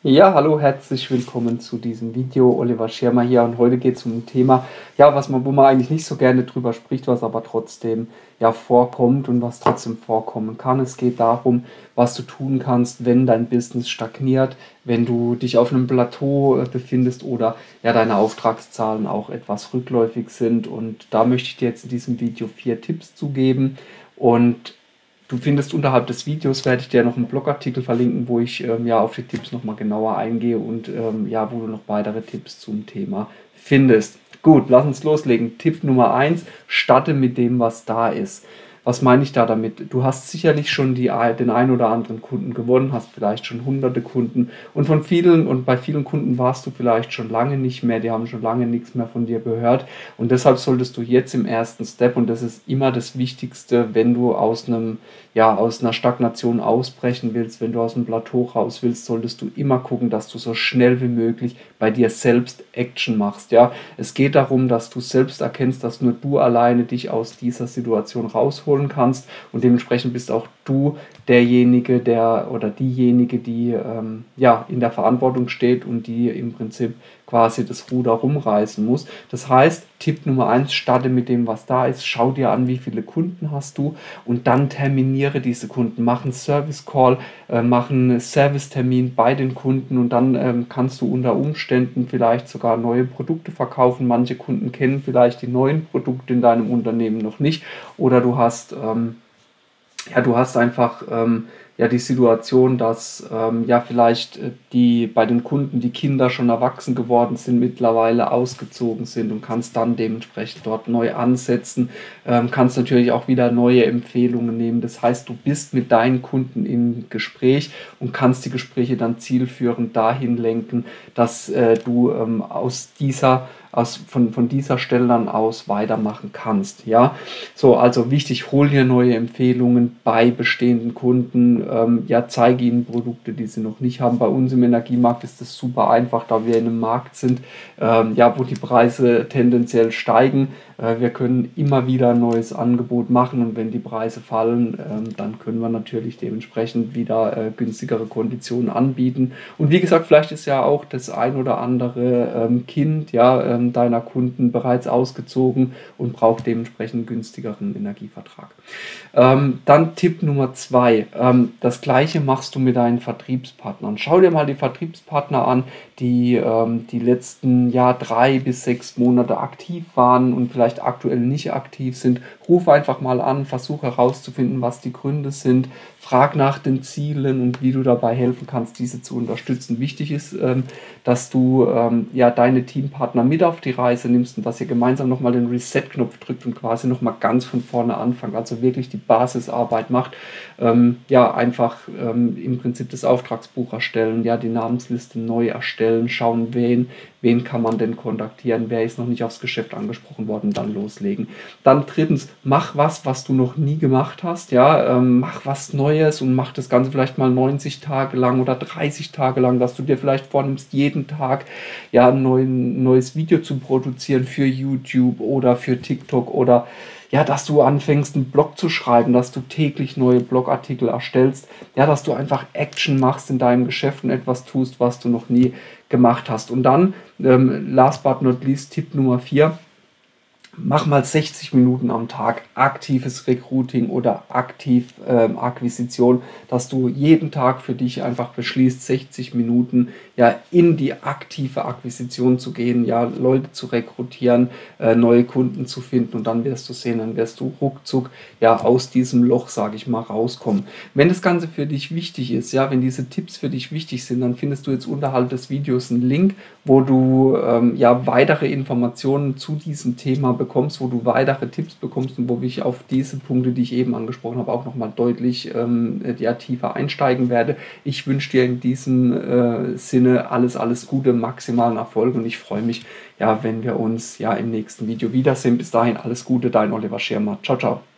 Ja, hallo, herzlich willkommen zu diesem Video. Oliver Schirmer hier und heute geht es um ein Thema, ja, wo man eigentlich nicht so gerne drüber spricht, was aber trotzdem ja vorkommt und was trotzdem vorkommen kann. Es geht darum, was du tun kannst, wenn dein Business stagniert, wenn du dich auf einem Plateau befindest oder ja deine Auftragszahlen auch etwas rückläufig sind. Und da möchte ich dir jetzt in diesem Video 4 Tipps zu geben. Und du findest unterhalb des Videos, werde ich dir noch einen Blogartikel verlinken, wo ich ja auf die Tipps nochmal genauer eingehe und ja, wo du noch weitere Tipps zum Thema findest. Gut, lass uns loslegen. Tipp Nummer 1: starte mit dem, was da ist. Was meine ich da damit? Du hast sicherlich schon den einen oder anderen Kunden gewonnen, hast vielleicht schon hunderte Kunden und bei vielen Kunden warst du vielleicht schon lange nicht mehr, die haben schon lange nichts mehr von dir gehört und deshalb solltest du jetzt im ersten Step, und das ist immer das Wichtigste, wenn du aus einer Stagnation ausbrechen willst, wenn du aus einem Plateau raus willst, solltest du immer gucken, dass du so schnell wie möglich bei dir selbst Action machst. Ja? Es geht darum, dass du selbst erkennst, dass nur du alleine dich aus dieser Situation rausholen kannst und dementsprechend bist auch du derjenige, diejenige, die ja, in der Verantwortung steht und die im Prinzip quasi das Ruder rumreißen muss. Das heißt, Tipp Nummer 1: starte mit dem, was da ist, schau dir an, wie viele Kunden hast du und dann terminiere diese Kunden, mach einen Service Call, mach einen Servicetermin bei den Kunden und dann kannst du unter Umständen vielleicht sogar neue Produkte verkaufen. Manche Kunden kennen vielleicht die neuen Produkte in deinem Unternehmen noch nicht oder du hast einfach ja, die Situation, dass ja, vielleicht die bei den Kunden die Kinder schon erwachsen geworden sind, mittlerweile ausgezogen sind und kannst dann dementsprechend dort neu ansetzen, kannst natürlich auch wieder neue Empfehlungen nehmen. Das heißt, du bist mit deinen Kunden im Gespräch und kannst die Gespräche dann zielführend dahin lenken, dass du von dieser Stelle dann aus weitermachen kannst. Ja, so, also wichtig, hol dir neue Empfehlungen bei bestehenden Kunden, ja, zeige ihnen Produkte, die sie noch nicht haben. Bei uns im Energiemarkt ist das super einfach, da wir in einem Markt sind, ja, wo die Preise tendenziell steigen. Wir können immer wieder ein neues Angebot machen und wenn die Preise fallen, dann können wir natürlich dementsprechend wieder günstigere Konditionen anbieten. Und wie gesagt, vielleicht ist ja auch das ein oder andere Kind, ja, deiner Kunden bereits ausgezogen und braucht dementsprechend einen günstigeren Energievertrag. Dann Tipp Nummer 2: das gleiche machst du mit deinen Vertriebspartnern. Schau dir mal die Vertriebspartner an, die die letzten 3 bis 6 Monate aktiv waren und vielleicht aktuell nicht aktiv sind. Ruf einfach mal an, versuche herauszufinden, was die Gründe sind, frag nach den Zielen und wie du dabei helfen kannst, diese zu unterstützen. Wichtig ist, dass du ja, deine Teampartner mit auf die Reise nimmst und dass ihr gemeinsam nochmal den Reset-Knopf drückt und quasi nochmal ganz von vorne anfangt, also wirklich die Basisarbeit macht. Ja, einfach im Prinzip das Auftragsbuch erstellen, ja, die Namensliste neu erstellen, schauen, wen kann man denn kontaktieren, wer ist noch nicht aufs Geschäft angesprochen worden, dann loslegen. Dann drittens, mach was du noch nie gemacht hast, ja, mach was Neues und mach das Ganze vielleicht mal 90 Tage lang oder 30 Tage lang, dass du dir vielleicht vornimmst, jeden Tag ja ein neues Video zu produzieren für YouTube oder für TikTok oder ja, dass du anfängst, einen Blog zu schreiben, dass du täglich neue Blogartikel erstellst, ja, dass du einfach Action machst in deinem Geschäft und etwas tust, was du noch nie gemacht hast. Und dann, last but not least, Tipp Nummer 4: mach mal 60 Minuten am Tag aktives Recruiting oder Akquisition, dass du jeden Tag für dich einfach beschließt, 60 Minuten ja in die aktive Akquisition zu gehen, ja, Leute zu rekrutieren, neue Kunden zu finden und dann wirst du sehen, dann wirst du ruckzuck ja aus diesem Loch, sage ich mal, rauskommen. Wenn das Ganze für dich wichtig ist, ja, wenn diese Tipps für dich wichtig sind, dann findest du jetzt unterhalb des Videos einen Link, wo du ja weitere Informationen zu diesem Thema bekommst, wo du weitere Tipps bekommst und wo ich auf diese Punkte, die ich eben angesprochen habe, auch nochmal deutlich ja, tiefer einsteigen werde. Ich wünsche dir in diesem Sinne alles Gute, maximalen Erfolg und ich freue mich, ja, wenn wir uns ja im nächsten Video wiedersehen. Bis dahin alles Gute, dein Oliver Schirmer. Ciao, ciao.